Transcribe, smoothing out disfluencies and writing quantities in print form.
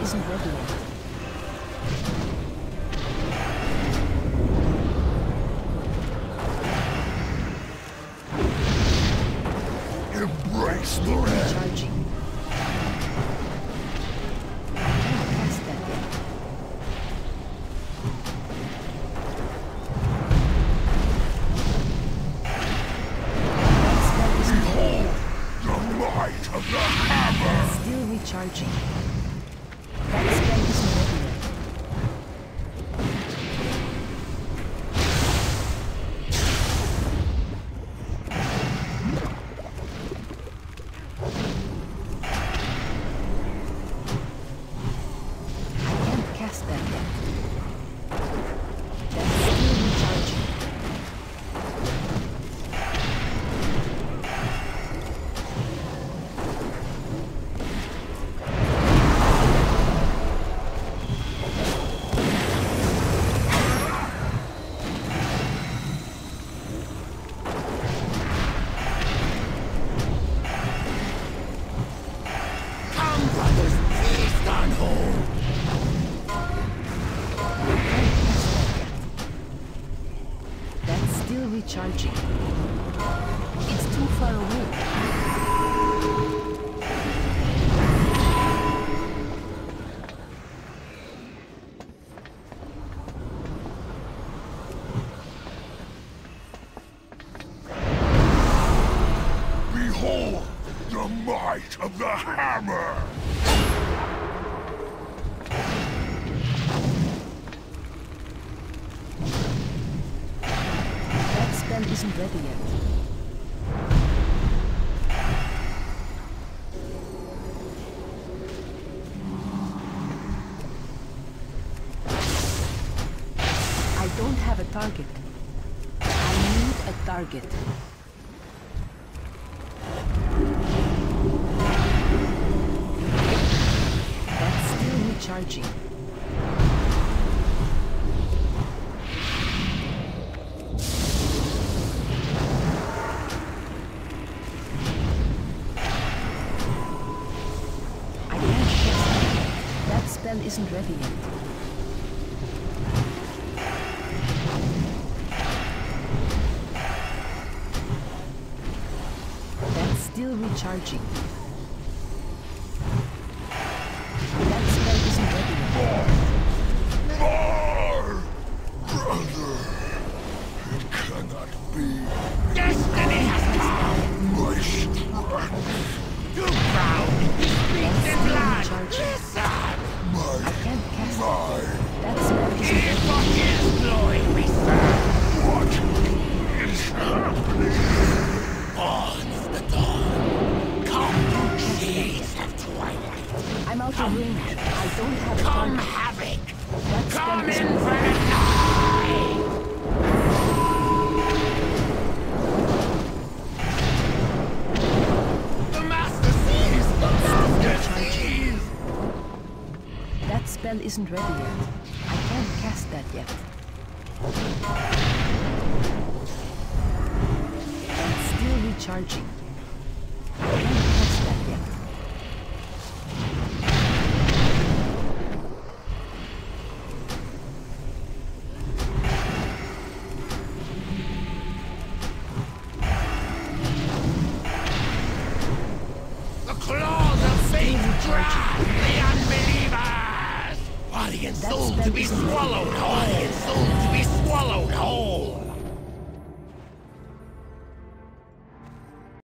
isn't ready yet. Embrace the Still red. recharging. I can't cast that yet. That spell isn't ready yet. The might of the hammer. Still recharging. That spell isn't ready yet. I can't cast that yet. That's still recharging. Come, brothers, feast on home. That's still recharging. It's too far away. Behold the might of the hammer. That spell isn't ready yet. I don't have a target. I need a target. That's still recharging. I can't cast it. That spell isn't ready yet. That's still recharging. That spell isn't ready yet. More! Brother! It cannot be. Destiny has come! My strength. Too proud! He speaks in blood! Recharging. Listen! I My can't cast it. mind. That spell isn't It is ready for yet. his glory we serve! What is happening? On the dawn! Come, shades of twilight! I'm out of range. I don't have a Come, target. havoc! That spell Come, isn't ready. infernal! The master sees! The master sees! That spell isn't ready yet. I can't cast that yet. It's still recharging. I can't cast that yet. The claws of fate drag the unbelievers! Body and That soul spell to be isn't ready. swallowed, body and soul to be swallowed whole!